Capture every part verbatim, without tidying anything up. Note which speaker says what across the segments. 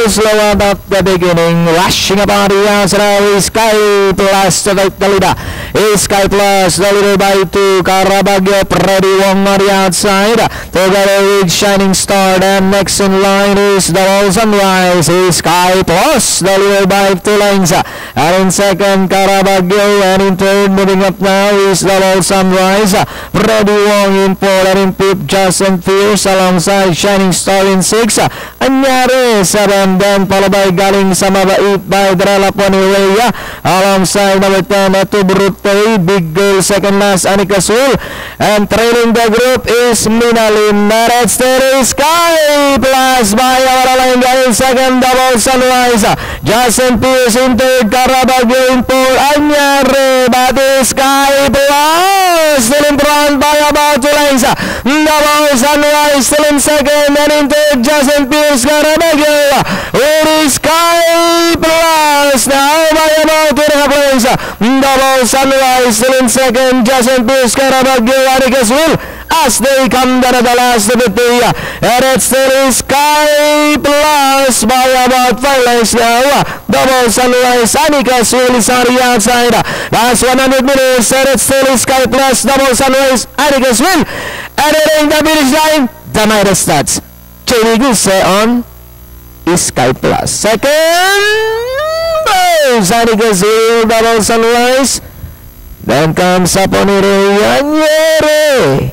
Speaker 1: slow at the beginning. Rushing upon the answer is Sky Plus to the leader. Is Sky Plus the leader by two. Carabagio, Freddy Wong on the outside. Together with Shining Star. And next in line is the All Sunrise. Is Sky Plus the leader by two lengths. And in second, Carabagio. And in third, moving up now is the All Sunrise. Freddy Wong in fourth. And in fifth, Justin Pierce alongside Shining Star in six. Anyari seven, then followed by Galing sa mabait by Drella Ponireya alongside number ten Eto Brute, Big Girl second last Anika Sul, and trailing the group is Minalin. Red Stereo Sky Plus by Awaralinga in second, Double Sunrise, Justin Pierce in third, Carabagio in fourth, Anyari, but Sky Plus still in front by about two lengths. Double Sunrise still in second, and in third, Justin Pierce, Carabagio. It is Sky Plus now by about two and a half lengths. Double Sunrise still in second, Justin Pierce, Carabagio, Anicas will as they come down to the last of the day. And it still is Sky Plus by about five lengths now. Double Sunrise, Anicas will is on the outside. Last one hundred meters, and it still is Sky Plus, Double Sunrise, Anicas will. And it ain't the finish line. The Midas stats. J D Guse on is Sky Plus. Second, Anicas will, Double Sunrise. Then comes up on Anyari.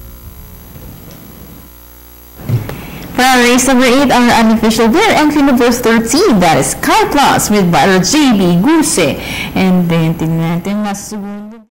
Speaker 2: For our race number eight, our unofficial winner, entry number thirteen, that is Sky Plus with Viral J D Guse. And then tingnan natin na segundo.